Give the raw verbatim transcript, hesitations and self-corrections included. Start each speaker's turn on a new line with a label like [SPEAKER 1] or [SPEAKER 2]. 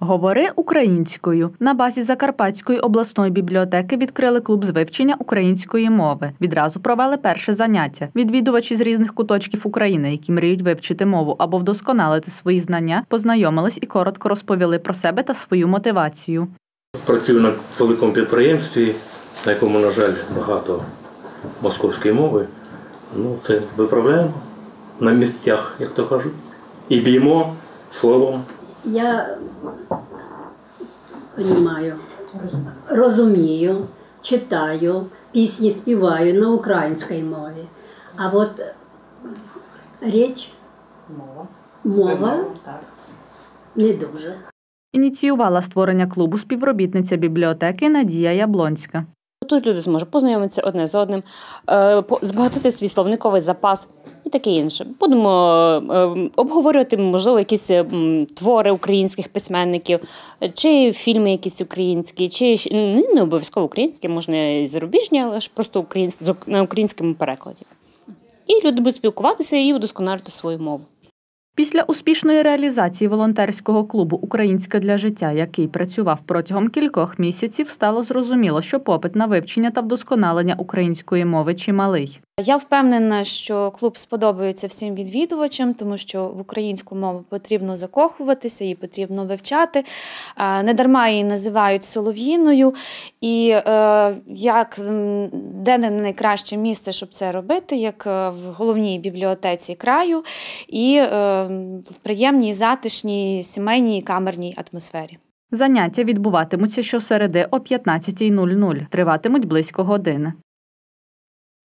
[SPEAKER 1] Говори українською. На базі Закарпатської обласної бібліотеки відкрили клуб з вивчення української мови. Відразу провели перше заняття. Відвідувачі з різних куточків України, які мріють вивчити мову або вдосконалити свої знання, познайомились і коротко розповіли про себе та свою мотивацію.
[SPEAKER 2] Працюю на великому підприємстві, на якому, на жаль, багато московської мови. Ну, це виправляємо на місцях, як то кажуть, і б'ємо словом.
[SPEAKER 3] Я розумію, розумію, читаю, пісні співаю на українській мові. А от річ, мова, мова не дуже.
[SPEAKER 1] Ініціювала створення клубу співробітниця бібліотеки Надія Яблонська.
[SPEAKER 4] Тут люди зможуть познайомитися одне з одним, збагатити свій словниковий запас і таке інше. Будемо обговорювати, можливо, якісь твори українських письменників, чи фільми якісь українські, чи не обов'язково українські, можна і зарубіжні, але ж просто на українському перекладі. І люди будуть спілкуватися і удосконалювати свою мову.
[SPEAKER 1] Після успішної реалізації волонтерського клубу «Українська для життя», який працював протягом кількох місяців, стало зрозуміло, що попит на вивчення та вдосконалення української мови чималий.
[SPEAKER 5] Я впевнена, що клуб сподобається всім відвідувачам, тому що в українську мову потрібно закохуватися, її потрібно вивчати. Недарма її називають солов'їною. І як, де не найкраще місце, щоб це робити, як в головній бібліотеці краю і в приємній, затишній, сімейній, камерній атмосфері.
[SPEAKER 1] Заняття відбуватимуться щосереди о п'ятнадцятій нуль нуль, триватимуть близько години.